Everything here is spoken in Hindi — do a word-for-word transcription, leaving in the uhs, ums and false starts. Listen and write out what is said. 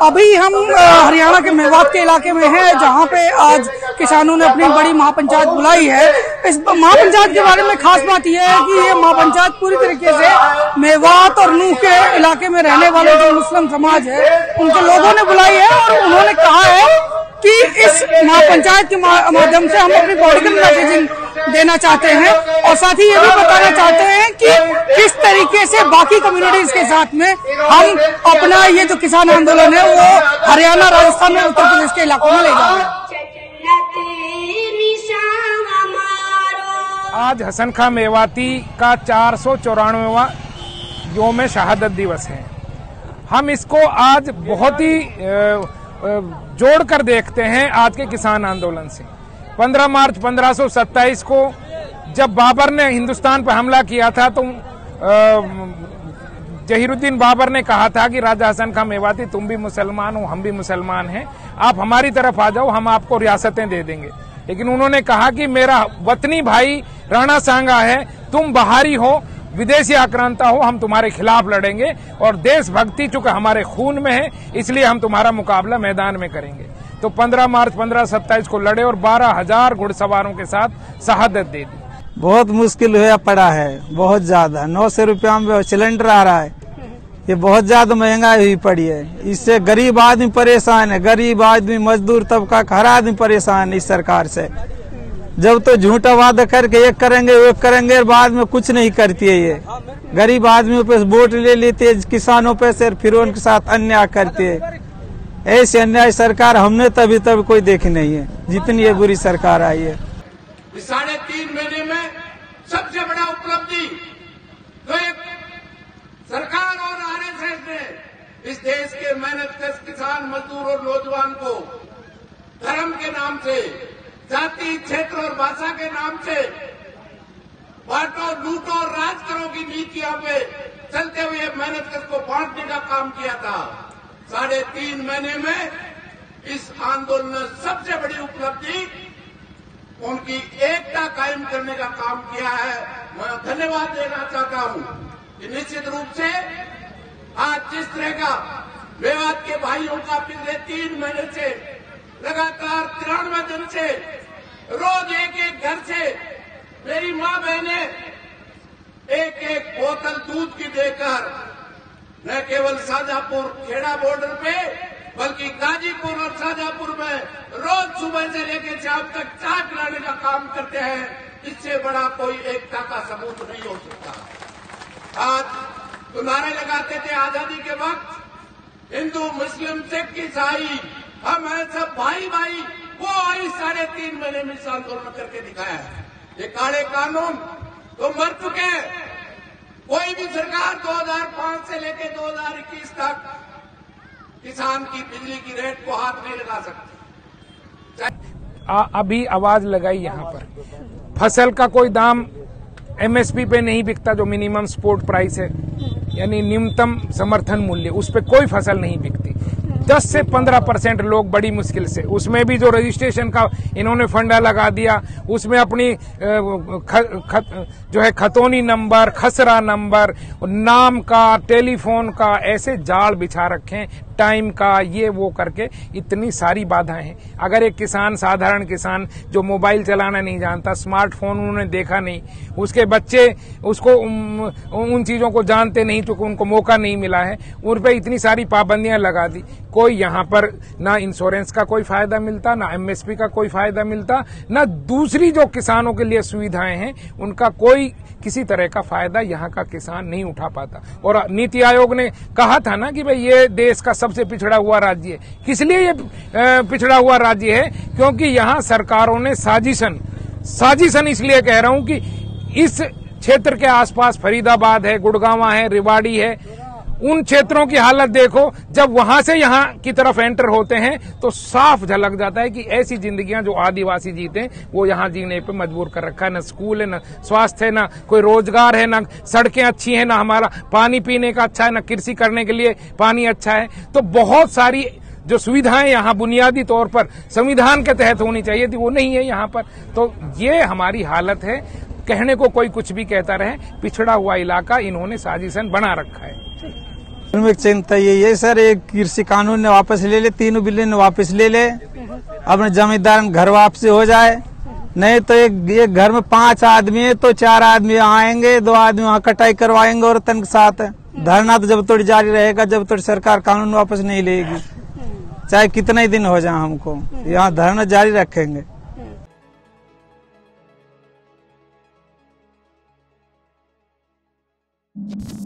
अभी हम हरियाणा के मेवात के इलाके में हैं, जहां पे आज किसानों ने अपनी बड़ी महापंचायत बुलाई है। इस महापंचायत के बारे में खास बात यह है कि ये महापंचायत पूरी तरीके से मेवात और नूह के इलाके में रहने वाले जो मुस्लिम समाज है उनके लोगों ने बुलाई है, और उन्होंने कहा है कि इस महापंचायत के माध्यम से हम अपनी पॉलिटिकल मैसेजिंग देना चाहते हैं, और साथ ही ये भी बताना चाहते हैं कि किस तरीके से बाकी कम्युनिटीज के साथ में हम अपना ये जो किसान आंदोलन है वो हरियाणा, राजस्थान और उत्तर प्रदेश के इलाकों में ले जा रहे हैं। आज हसन खां मेवाती का चार सौ चौरानवेवां योम शहादत दिवस है। हम इसको आज बहुत ही जोड़कर देखते हैं आज के किसान आंदोलन से। पंद्रह मार्च पंद्रह सौ सत्ताईस को जब बाबर ने हिंदुस्तान पर हमला किया था तो जहीरुद्दीन बाबर ने कहा था कि राजा हसन खां मेवाती तुम भी मुसलमान हो, हम भी मुसलमान हैं, आप हमारी तरफ आ जाओ, हम आपको रियासतें दे देंगे। लेकिन उन्होंने कहा कि मेरा वतनी भाई राणा सांगा है, तुम बाहरी हो, विदेशी आक्रांता हो, हम तुम्हारे खिलाफ लड़ेंगे और देशभक्ति चूंकि हमारे खून में है इसलिए हम तुम्हारा मुकाबला मैदान में करेंगे। तो पंद्रह मार्च पंद्रह सत्ताईस को लड़े और बारह हजार घुड़सवारों के साथ शहादत दे दी। बहुत मुश्किल हुआ पड़ा है, बहुत ज्यादा। नौ सौ रुपया में सिलेंडर आ रहा है, ये बहुत ज्यादा महंगाई हुई पड़ी है। इससे गरीब आदमी परेशान है, गरीब आदमी, मजदूर तबका हर आदमी परेशान है इस सरकार से। जब तो झूठा वादा करके एक करेंगे एक करेंगे, बाद में कुछ नहीं करती है। ये गरीब आदमियों पे वोट ले लेते है, किसानों पे से फिर उनके साथ अन्याय करते है। ऐसे अन्याय सरकार हमने तभी तभी कोई देखी नहीं है, जितनी ये बुरी सरकार आई है। साढ़े तीन महीने में सबसे बड़ा उपलब्धि तो एक सरकार और आरएसएस ने इस देश के मेहनतकश किसान, मजदूर और नौजवान को धर्म के नाम से, जाति, क्षेत्र और भाषा के नाम से बांटो, लूटो और राज करो की नीतियों पे चलते हुए मेहनतकश को बांटने का काम किया था। साढ़े तीन महीने में इस आंदोलन ने सबसे बड़ी उपलब्धि उनकी एकता कायम करने का काम किया है। मैं धन्यवाद देना चाहता हूं कि निश्चित रूप से आज जिस तरह का मेवात के भाइयों का पिछले तीन महीने से लगातार तिरानवे दिन से रोज एक एक घर से मेरी मां बहने एक एक बोतल दूध की देकर न केवल शाजापुर खेड़ा बॉर्डर पे बल्कि गाजीपुर और शाजापुर में रोज सुबह से लेकर शाम तक चाय पिलाने का काम करते हैं। इससे बड़ा कोई एकता का सबूत नहीं हो सकता। आज तो नारे लगाते थे आजादी के वक्त, हिंदू, मुस्लिम, सिख, ईसाई, हम हैं सब भाई भाई, वो आई साढ़े तीन महीने में इस आंदोलन करके दिखाया है। ये काले कानून तो मर चुके हैं। कोई भी सरकार दो हज़ार पाँच से लेकर दो हज़ार इक्कीस तक किसान की बिजली की रेट को हाथ नहीं लगा सकती। आ, अभी आवाज लगाई यहाँ पर, फसल का कोई दाम एमएसपी पे नहीं बिकता, जो मिनिमम सपोर्ट प्राइस है यानी न्यूनतम समर्थन मूल्य, उस पे कोई फसल नहीं बिकती। दस से पंद्रह परसेंट लोग बड़ी मुश्किल से, उसमें भी जो रजिस्ट्रेशन का इन्होंने फंडा लगा दिया, उसमें अपनी ख, ख, जो है खतौनी नंबर, खसरा नंबर, नाम का, टेलीफोन का, ऐसे जाल बिछा रखे, टाइम का, ये वो करके इतनी सारी बाधाएं हैं। अगर एक किसान, साधारण किसान जो मोबाइल चलाना नहीं जानता, स्मार्टफोन उन्होंने देखा नहीं, उसके बच्चे उसको उन चीजों को जानते नहीं क्योंकि उनको मौका नहीं मिला है, उन पर इतनी सारी पाबंदियां लगा दी। कोई यहाँ पर ना इंश्योरेंस का कोई फायदा मिलता, ना एमएसपी का कोई फायदा मिलता, ना दूसरी जो किसानों के लिए सुविधाएं हैं उनका कोई किसी तरह का फायदा यहाँ का किसान नहीं उठा पाता। और नीति आयोग ने कहा था ना कि भाई ये देश का सबसे पिछड़ा हुआ राज्य है। किस लिए ये पिछड़ा हुआ राज्य है? क्योंकि यहाँ सरकारों ने साजिशन साजिशन इसलिए कह रहा हूं कि इस क्षेत्र के आसपास फरीदाबाद है, गुड़गांव है, रेवाड़ी है, उन क्षेत्रों की हालत देखो। जब वहां से यहाँ की तरफ एंटर होते हैं तो साफ झलक जाता है कि ऐसी जिंदगियां जो आदिवासी जीते हैं वो यहाँ जीने पे मजबूर कर रखा है। न स्कूल है, न स्वास्थ्य है, न कोई रोजगार है, न सड़कें अच्छी हैं, न हमारा पानी पीने का अच्छा है, न कृषि करने के लिए पानी अच्छा है। तो बहुत सारी जो सुविधाएं यहाँ बुनियादी तौर पर संविधान के तहत होनी चाहिए थी वो नहीं है यहाँ पर। तो ये हमारी हालत है। कहने को कोई कुछ भी कहता रहे, पिछड़ा हुआ इलाका इन्होंने साजिशन बना रखा है। में चिंता यही है सर, एक कृषि कानून ने वापस ले ले, तीनों बिल ने वापस ले ले, अपने जमींदार घर वापसी हो जाए। नहीं तो एक, एक घर में पांच आदमी है तो चार आदमी आएंगे, दो आदमी वहाँ कटाई करवाएंगे और तन के साथ। धरना तो जब तक जारी रहेगा, जब तक सरकार कानून वापस नहीं लेगी, चाहे कितना ही दिन हो जाए, हमको यहाँ धरना जारी रखेंगे। you